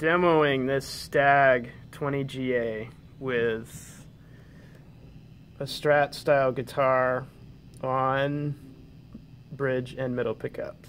demoing this Stagg 20GA with a Strat style guitar on bridge and middle pickups.